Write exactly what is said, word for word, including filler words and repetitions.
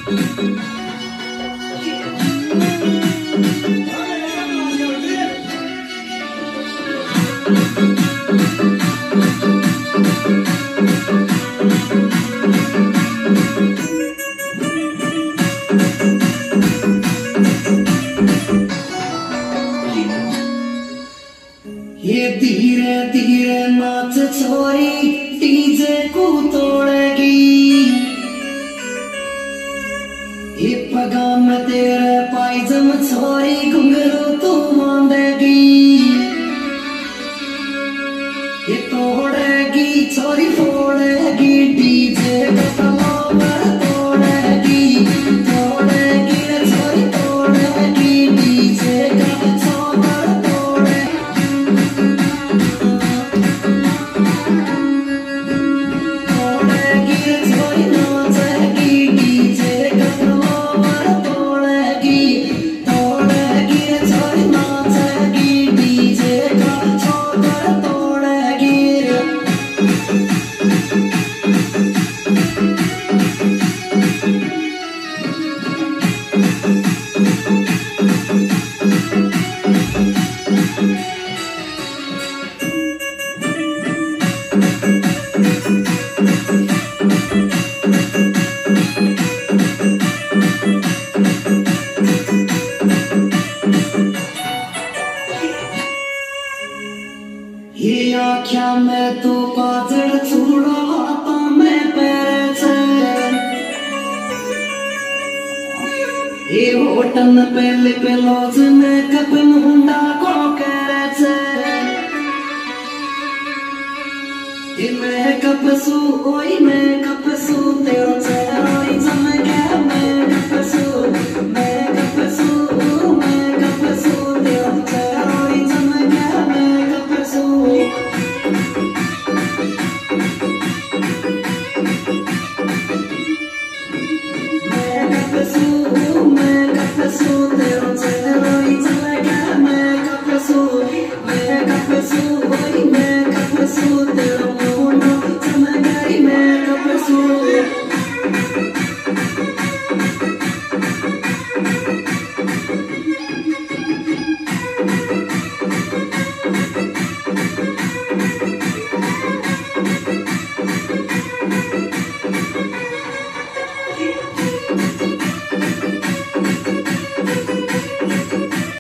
ये धीरे धीरे नाच छोरी डीजे को तोड़ेगी। ये पगाम तेरे पायजम छोरी घुंघरू तू मांदेगी। ये तोड़ेगी छोरी फोड़ेगी डीजे का तलावर तोड़ेगी। तोड़ेगी छोरी तोड़ेगी डीजे का तलावर तोड़ेगी। छोरी नाचेगी डीजे का तलावर तोड़ेगी। तोड़ेगी छोरी नाचेगी डीजे का तलावर तोड़ेगी। ये आख्या में तो काजल छूड़ा हाथा में पैर छे। ये होटल पे लिप लॉज में कप मुंडा को करे छे। ये मैं कप सू ओई मैं कप सू तेरो चेहरा चमके